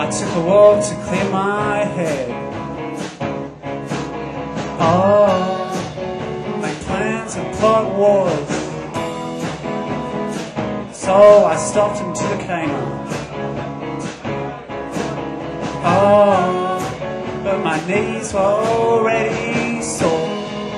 I took a walk to clear my head. Oh, make plans and plot wars. So I stopped into the Kmart. Oh, but my knees were already sore.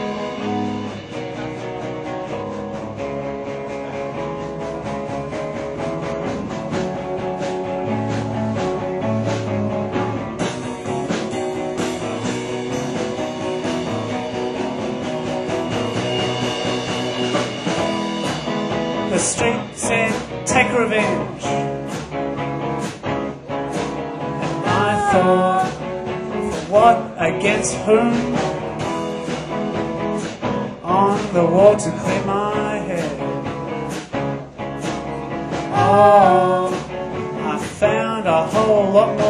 The street said, take revenge. And I thought, for what, against whom? On the walk to clear my head. Oh, I found a whole lot more